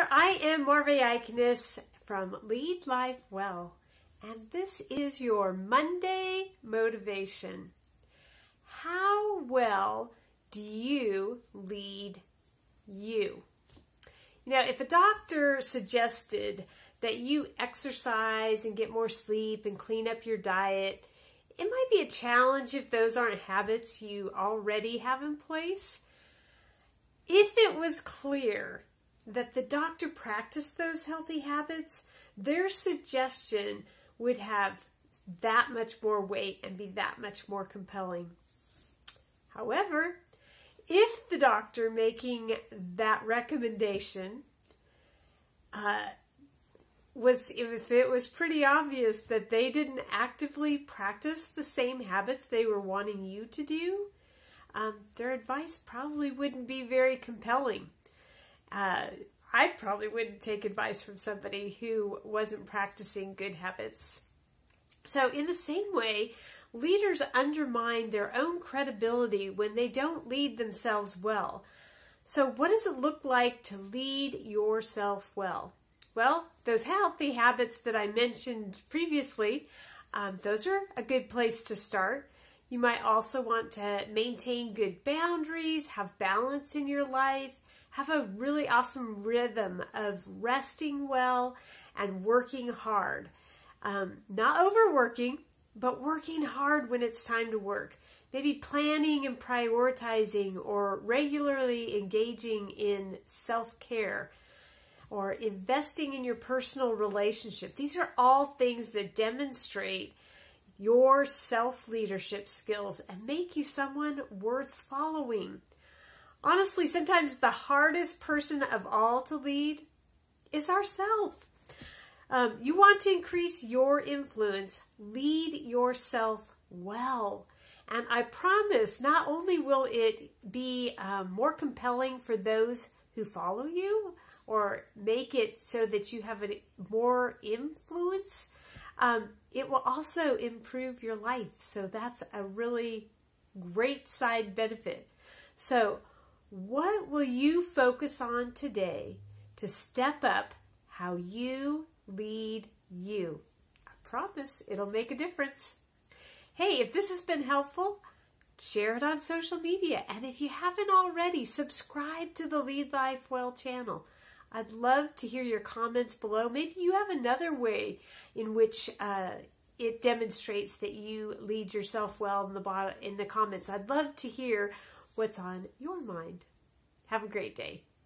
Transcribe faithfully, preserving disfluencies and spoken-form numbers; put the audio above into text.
there, I am Marve Eikenes from Lead Life Well, and this is your Monday motivation. How well do you lead you? You know, if a doctor suggested that you exercise and get more sleep and clean up your diet, it might be a challenge if those aren't habits you already have in place. If it was clear that the doctor practiced those healthy habits, their suggestion would have that much more weight and be that much more compelling. However, if the doctor making that recommendation uh, was, if it was pretty obvious that they didn't actively practice the same habits they were wanting you to do, um, their advice probably wouldn't be very compelling. Uh, I probably wouldn't take advice from somebody who wasn't practicing good habits. So in the same way, leaders undermine their own credibility when they don't lead themselves well. So what does it look like to lead yourself well? Well, those healthy habits that I mentioned previously, um, those are a good place to start. You might also want to maintain good boundaries, have balance in your life, have a really awesome rhythm of resting well and working hard. Um, not overworking, but working hard when it's time to work. Maybe planning and prioritizing or regularly engaging in self-care or investing in your personal relationship. These are all things that demonstrate your self-leadership skills and make you someone worth following. Honestly, sometimes the hardest person of all to lead is ourselves. Um, you want to increase your influence, lead yourself well. And I promise not only will it be um, more compelling for those who follow you or make it so that you have a, more influence, um, it will also improve your life. So that's a really great side benefit. So what will you focus on today to step up how you lead you? I promise it'll make a difference. Hey, if this has been helpful, share it on social media. And if you haven't already, subscribe to the Lead Life Well channel. I'd love to hear your comments below. Maybe you have another way in which uh, it demonstrates that you lead yourself well in the, bottom, in the comments. I'd love to hear what's on your mind. Have a great day.